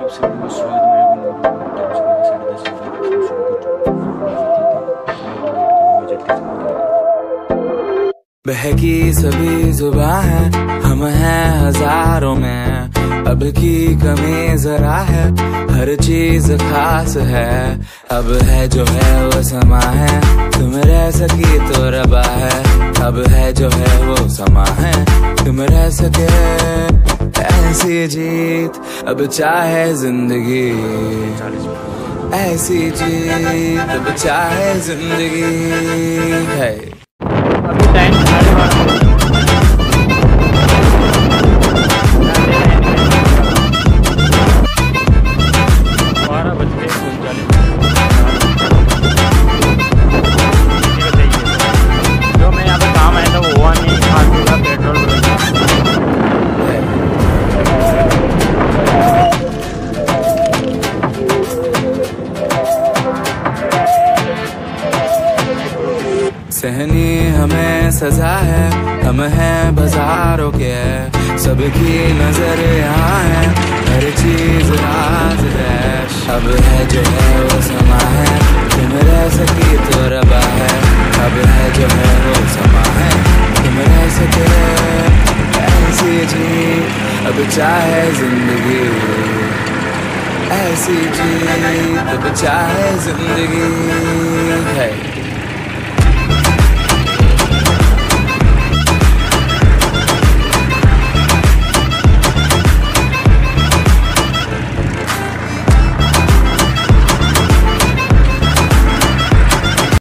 YouTube से video स्वागत मेरे को नूर टाइम सुबह 10:30 बजे शुरू कर बहकी सभी जुबां है, हम हैं हजारों में, अब की कमी जरा है, हर चीज खास है, अब है जो है वो समा है, तुम रह सकी तो रबा है, अब है जो है वो समा है, तुम रह सके, ऐसी जीत अब चाहे जिंदगी, ऐसी जीत अब चाहे जिंदगी है। अभी टाइम 12:30 जो मैं यहाँ पे काम आया था वो हुआ नहीं, फालतू का पेट्रोल सहनी हमें सजा है, हम हैं बाजारों के, सबकी नजर यहाँ है, हर चीज राज है, अब है जो है वो समा है, तुम रह सकी तो रबा है, अब है जो है वो समा है, तुम रह सके, ऐसी जीत अब चाहे जिंदगी, ऐसी जीत अब चाहे जिंदगी है।